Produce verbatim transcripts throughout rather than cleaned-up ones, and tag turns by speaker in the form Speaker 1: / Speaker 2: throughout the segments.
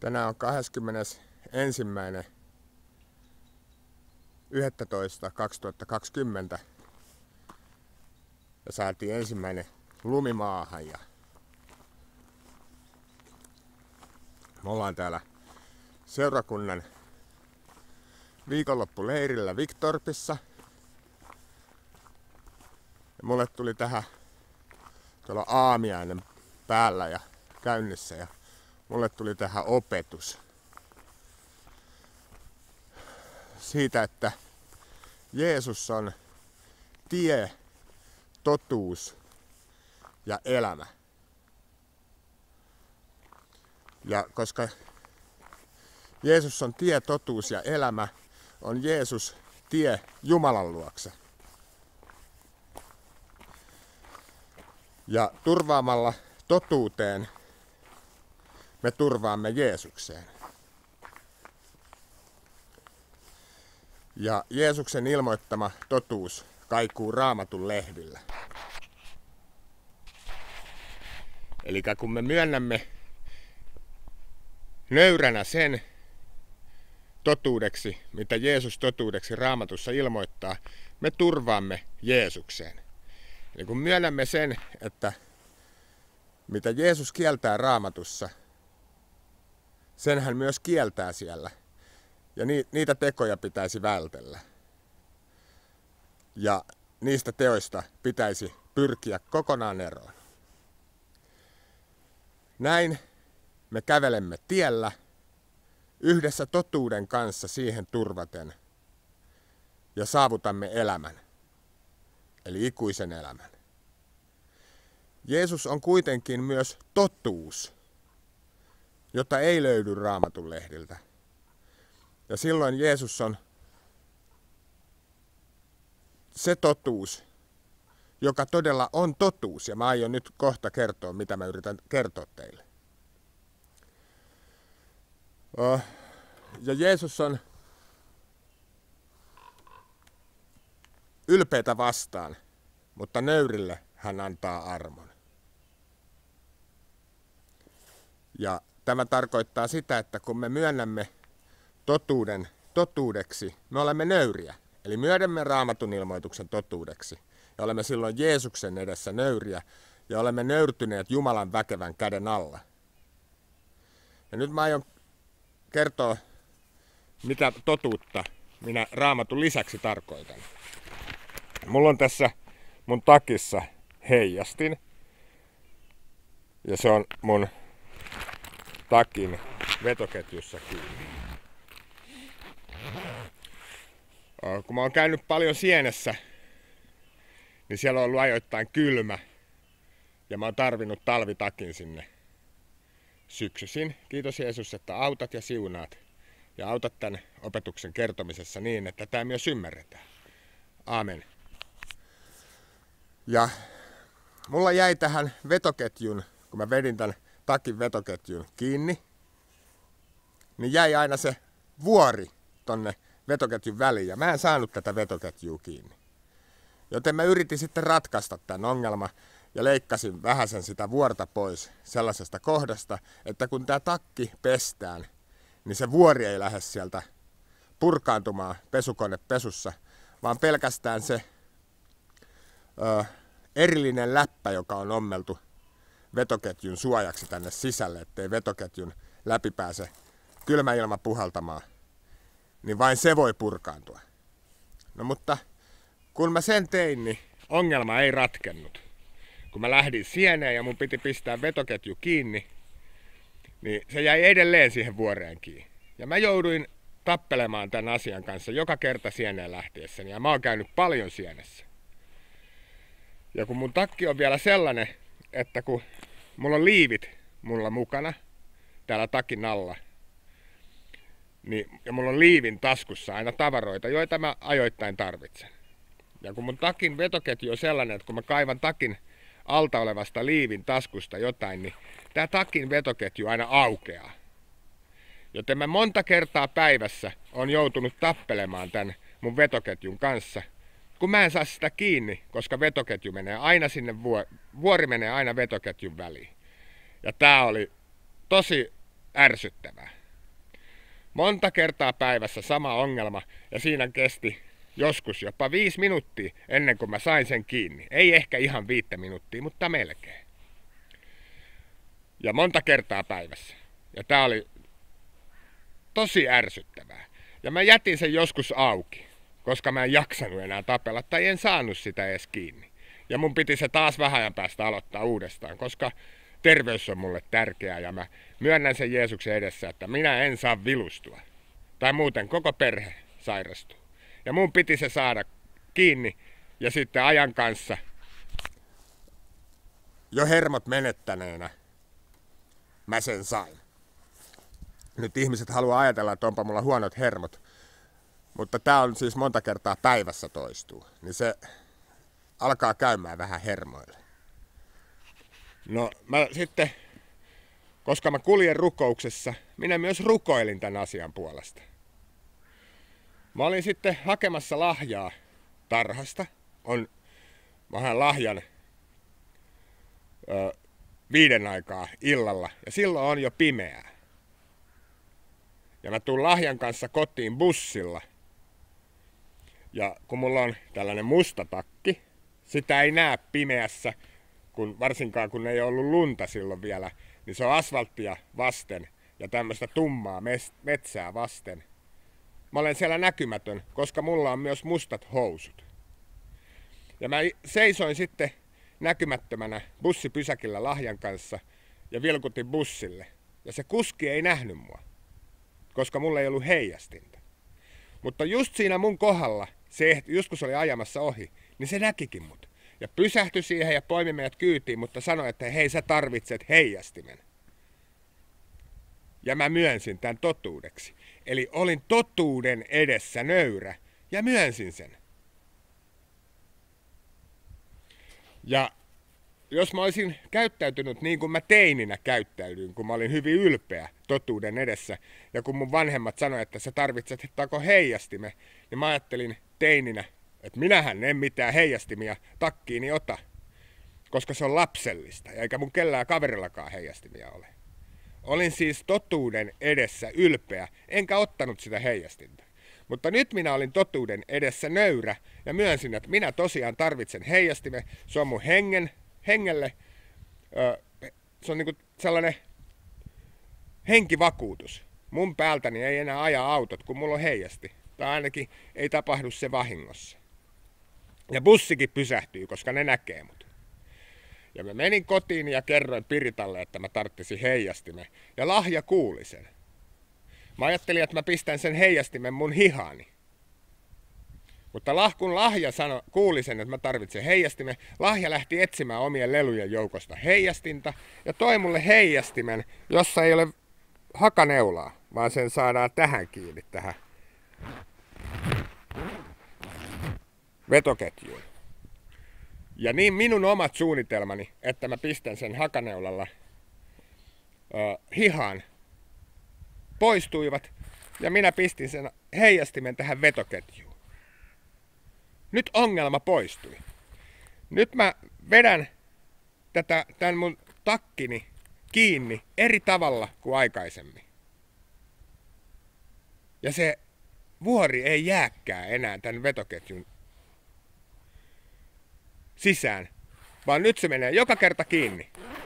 Speaker 1: Tänään on kahdeskymmenesensimmäinen yhdestoista kaksituhattakaksikymmentä ja saatiin ensimmäinen lumi maahan. Ja me ollaan täällä seurakunnan viikonloppuleirillä Victorpissa. Ja mulle tuli tähän tuolla aamiainen päällä ja käynnissä ja mulle tuli tähän opetus siitä, että Jeesus on tie, totuus ja elämä. Ja koska Jeesus on tie, totuus ja elämä, on Jeesus tie Jumalan luokse. Ja turvaamalla totuuteen me turvaamme Jeesukseen. Ja Jeesuksen ilmoittama totuus kaikuu Raamatun lehdillä. Eli kun me myönnämme nöyränä sen totuudeksi, mitä Jeesus totuudeksi Raamatussa ilmoittaa, me turvaamme Jeesukseen. Eli kun myönnämme sen, että mitä Jeesus kieltää Raamatussa, sen hän myös kieltää siellä. Ja niitä tekoja pitäisi vältellä. Ja niistä teoista pitäisi pyrkiä kokonaan eroon. Näin me kävelemme tiellä yhdessä totuuden kanssa siihen turvaten ja saavutamme elämän, eli ikuisen elämän. Jeesus on kuitenkin myös totuus, jota ei löydy Raamatun lehdiltä. Ja silloin Jeesus on se totuus, joka todella on totuus. Ja mä aion nyt kohta kertoa, mitä mä yritän kertoa teille. Ja Jeesus on ylpeitä vastaan, mutta nöyrille hän antaa armon. Ja tämä tarkoittaa sitä, että kun me myönnämme totuuden totuudeksi, me olemme nöyriä. Eli myönnämme Raamatun ilmoituksen totuudeksi. Ja olemme silloin Jeesuksen edessä nöyriä ja olemme nöyrtyneet Jumalan väkevän käden alla. Ja nyt mä aion kertoa, mitä totuutta minä Raamatun lisäksi tarkoitan. Mulla on tässä mun takissa heijastin. Ja se on mun takin vetoketjussa kiinni. Kun mä oon käynyt paljon Sienessä, niin siellä on ollut ajoittain kylmä. Ja mä oon tarvinnut talvitakin sinne syksyisin. Kiitos Jeesus, että autat ja siunaat. Ja autat tämän opetuksen kertomisessa niin, että tämä myös ymmärretään. Aamen. Ja mulla jäi tähän vetoketjun, kun mä vedin tämän takin vetoketjun kiinni, niin jäi aina se vuori tonne vetoketjun väliin. Ja mä en saanut tätä vetoketjua kiinni. Joten mä yritin sitten ratkaista tämän ongelman ja leikkasin vähäsen sitä vuorta pois sellaisesta kohdasta, että kun tämä takki pestään, niin se vuori ei lähde sieltä purkaantumaan pesukonepesussa, vaan pelkästään se ö, erillinen läppä, joka on ommeltu vetoketjun suojaksi tänne sisälle, ettei vetoketjun läpi pääse kylmä ilma puhaltamaan, niin vain se voi purkaantua. No mutta kun mä sen tein, niin ongelma ei ratkennut. Kun mä lähdin Sieneen ja mun piti pistää vetoketju kiinni, niin se jäi edelleen siihen vuoreen kiinni. Ja mä jouduin tappelemaan tämän asian kanssa joka kerta Sieneen lähtiessäni. Ja mä oon käynyt paljon Sienessä. Ja kun mun takki on vielä sellainen, että kun mulla on liivit mulla mukana täällä takin alla, niin, ja mulla on liivin taskussa aina tavaroita, joita mä ajoittain tarvitsen. Ja kun mun takin vetoketju on sellainen, että kun mä kaivan takin alta olevasta liivin taskusta jotain, niin tää takin vetoketju aina aukeaa. Joten mä monta kertaa päivässä on joutunut tappelemaan tän mun vetoketjun kanssa, kun mä en saa sitä kiinni, koska vetoketju menee aina sinne, vuori menee aina vetoketjun väliin. Ja tää oli tosi ärsyttävää. Monta kertaa päivässä sama ongelma ja siinä kesti joskus jopa viisi minuuttia ennen kuin mä sain sen kiinni. Ei ehkä ihan viittä minuuttia, mutta melkein. Ja monta kertaa päivässä. Ja tää oli tosi ärsyttävää. Ja mä jätin sen joskus auki, koska mä en jaksanut enää tapella tai en saanut sitä edes kiinni. Ja mun piti se taas vähän ajan päästä aloittaa uudestaan, koska terveys on mulle tärkeää ja mä myönnän sen Jeesuksen edessä, että minä en saa vilustua. Tai muuten koko perhe sairastuu. Ja mun piti se saada kiinni ja sitten ajan kanssa jo hermot menettäneenä mä sen sain. Nyt ihmiset haluaa ajatella, että onpa mulla huonot hermot, mutta tää on siis monta kertaa päivässä toistuu, niin se alkaa käymään vähän hermoille. No mä sitten, koska mä kuljen rukouksessa, minä myös rukoilin tämän asian puolesta. Mä olin sitten hakemassa lahjaa tarhasta. On, mä haen lahjan ö, viiden aikaa illalla ja silloin on jo pimeää. Ja mä tuun lahjan kanssa kotiin bussilla. Ja kun mulla on tällainen musta takki, sitä ei näe pimeässä, kun, varsinkaan kun ei ollut lunta silloin vielä, niin se on asfalttia vasten ja tämmöistä tummaa metsää vasten. Mä olen siellä näkymätön, koska mulla on myös mustat housut. Ja mä seisoin sitten näkymättömänä bussipysäkillä lahjan kanssa ja vilkutin bussille. Ja se kuski ei nähnyt mua, koska mulla ei ollut heijastinta. Mutta just siinä mun kohdalla, se, just kun se oli ajamassa ohi, niin se näkikin mut. Ja pysähtyi siihen ja poimi meidät kyytiin, mutta sanoi, että hei, sä tarvitset heijastimen. Ja mä myönsin tämän totuudeksi. Eli olin totuuden edessä nöyrä ja myönsin sen. Ja jos mä olisin käyttäytynyt niin kuin mä teininä käyttäydyin, kun mä olin hyvin ylpeä totuuden edessä, ja kun mun vanhemmat sanoivat, että sä tarvitset tako heijastime, niin mä ajattelin teininä, että minähän en mitään heijastimia takkiini ota, koska se on lapsellista, eikä mun kellään kaverillakaan heijastimia ole. Olin siis totuuden edessä ylpeä, enkä ottanut sitä heijastinta. Mutta nyt minä olin totuuden edessä nöyrä ja myönsin, että minä tosiaan tarvitsen heijastimen. Se on mun hengen, hengelle, ö, se on niinku sellainen henkivakuutus. Mun päältäni ei enää aja autot, kun mulla on heijasti. Tai ainakin ei tapahdu se vahingossa. Ja bussikin pysähtyy, koska ne näkee mut. Ja mä menin kotiin ja kerroin Piritalle, että mä tarttisin heijastimen. Ja Lahja kuuli sen. Mä ajattelin, että mä pistän sen heijastimen mun hihaani. Mutta kun Lahja sano, kuuli sen, että mä tarvitsen heijastimen, Lahja lähti etsimään omien lelujen joukosta heijastinta ja toi mulle heijastimen, jossa ei ole hakaneulaa, vaan sen saadaan tähän kiinni, tähän vetoketjuun. Ja niin minun omat suunnitelmani, että mä pistän sen hakaneulalla ö, hihaan, poistuivat ja minä pistin sen heijastimen tähän vetoketjuun. Nyt ongelma poistui. Nyt mä vedän tätä, tämän mun takkini kiinni eri tavalla kuin aikaisemmin. Ja se vuori ei jääkään enää tämän vetoketjun sisään, vaan nyt se menee joka kerta kiinni.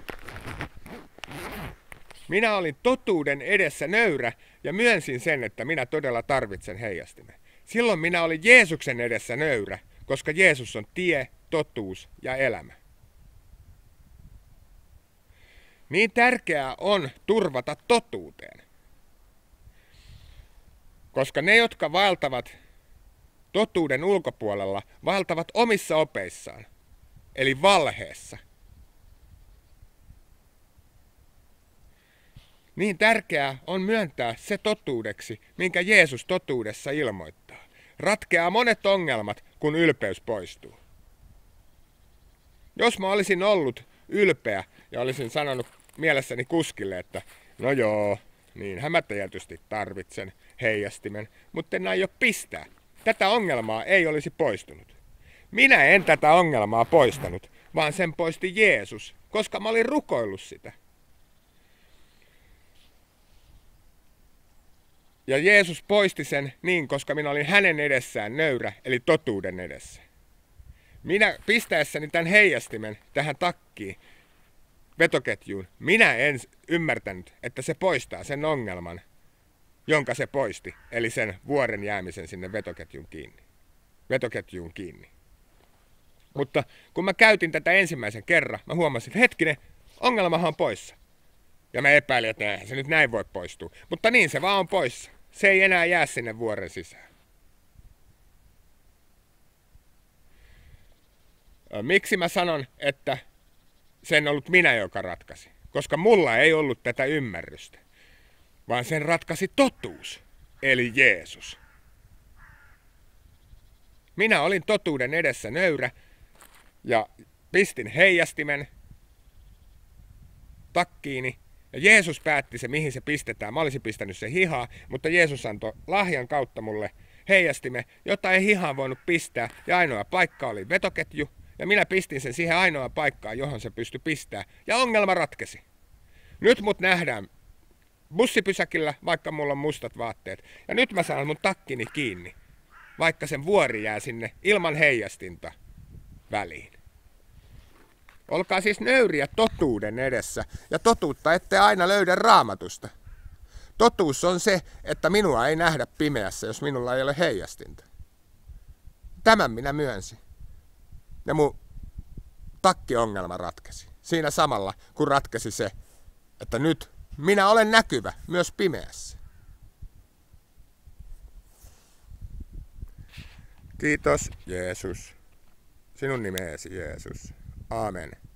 Speaker 1: Minä olin totuuden edessä nöyrä ja myönsin sen, että minä todella tarvitsen heijastimen. Silloin minä olin Jeesuksen edessä nöyrä, koska Jeesus on tie, totuus ja elämä. Niin tärkeää on turvata totuuteen. Koska ne, jotka vaeltavat totuuden ulkopuolella, vaeltavat omissa opeissaan, eli valheessa. Niin tärkeää on myöntää se totuudeksi, minkä Jeesus totuudessa ilmoittaa. Ratkeaa monet ongelmat, kun ylpeys poistuu. Jos mä olisin ollut ylpeä ja olisin sanonut mielessäni kuskille, että no joo, niinhän mä tietysti tarvitsen heijastimen, mutta en aio pistää. Tätä ongelmaa ei olisi poistunut. Minä en tätä ongelmaa poistanut, vaan sen poisti Jeesus, koska mä olin rukoillut sitä. Ja Jeesus poisti sen niin, koska minä olin hänen edessään nöyrä, eli totuuden edessä. Minä pistäessäni tämän heijastimen tähän takkiin, vetoketjuun, minä en ymmärtänyt, että se poistaa sen ongelman, jonka se poisti, eli sen vuoren jäämisen sinne vetoketjun kiinni. Vetoketjuun kiinni. Mutta kun mä käytin tätä ensimmäisen kerran, mä huomasin, että hetkinen, ongelmahan on poissa. Ja mä epäilin, että eihän se nyt näin voi poistua. Mutta niin se vaan on poissa. Se ei enää jää sinne vuoren sisään. Miksi mä sanon, että sen ollut minä, joka ratkaisi? Koska mulla ei ollut tätä ymmärrystä, vaan sen ratkaisi totuus, eli Jeesus. Minä olin totuuden edessä nöyrä ja pistin heijastimen takkiini. Ja Jeesus päätti se, mihin se pistetään. Mä olisin pistänyt se hihaa, mutta Jeesus antoi lahjan kautta mulle heijastime, jota ei hihaan voinut pistää. Ja ainoa paikka oli vetoketju. Ja minä pistin sen siihen ainoaan paikkaan, johon se pystyi pistämään. Ja ongelma ratkesi. Nyt mut nähdään bussipysäkillä, vaikka mulla on mustat vaatteet. Ja nyt mä saan mun takkini kiinni, vaikka sen vuori jää sinne ilman heijastinta väliin. Olkaa siis nöyriä totuuden edessä, ja totuutta ette aina löydä Raamatusta. Totuus on se, että minua ei nähdä pimeässä, jos minulla ei ole heijastinta. Tämän minä myönsin. Ja mun takkiongelma ratkesi. Siinä samalla, kun ratkesi se, että nyt minä olen näkyvä myös pimeässä. Kiitos, Jeesus. Sinun nimeesi, Jeesus. Aamen.